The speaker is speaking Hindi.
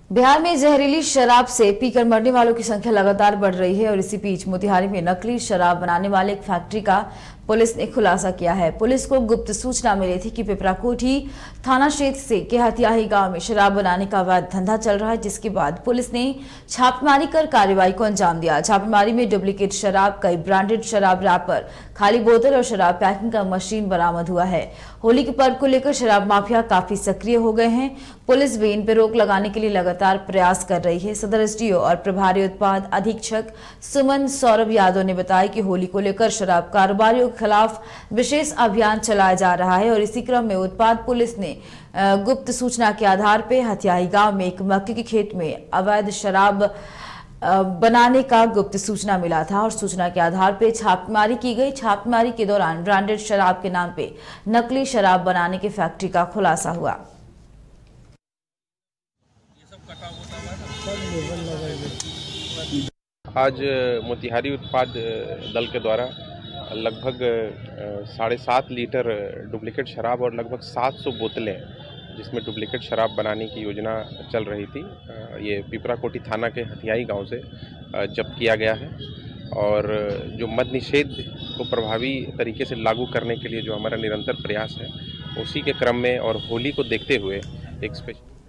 बिहार में जहरीली शराब से पीकर मरने वालों की संख्या लगातार बढ़ रही है और इसी बीच मोतिहारी में नकली शराब बनाने वाले एक फैक्ट्री का पुलिस ने खुलासा किया है। पुलिस को गुप्त सूचना मिली थी कि पिपराकोठी थाना क्षेत्र के हथियाही गांव में शराब बनाने का अवैध धंधा चल रहा है, जिसके बाद पुलिस ने छापेमारी कर कार्रवाई को अंजाम दिया। छापेमारी में डुप्लीकेट शराब, कई ब्रांडेड शराब रैपर, खाली बोतल और शराब पैकिंग का मशीन बरामद हुआ है। होली के पर्व को लेकर शराब माफिया काफी सक्रिय हो गए हैं। पुलिस भी इन पर रोक लगाने के लिए लगातार प्रयास कर रही है। सदर एसडीओ और प्रभारी उत्पाद अधीक्षक सुमन सौरभ यादव ने बताया कि होली को लेकर शराब कारोबारियों के खिलाफ विशेष अभियान चलाया जा रहा है और इसी क्रम में उत्पाद पुलिस ने गुप्त सूचना के आधार पर हथियाही गांव में एक मक्के के खेत में अवैध शराब बनाने का गुप्त सूचना मिला था और सूचना के आधार पर छापेमारी की गई। छापेमारी के दौरान ब्रांडेड शराब के नाम पे नकली शराब बनाने की फैक्ट्री का खुलासा हुआ। आज मोतिहारी उत्पाद दल के द्वारा लगभग 7.5 लीटर डुप्लीकेट शराब और लगभग 700 बोतलें जिसमें डुप्लीकेट शराब बनाने की योजना चल रही थी, ये पिपराकोठी थाना के हथियाई गांव से जब्त किया गया है। और जो मद्य निषेध को प्रभावी तरीके से लागू करने के लिए जो हमारा निरंतर प्रयास है, उसी के क्रम में और होली को देखते हुए एक स्पेशल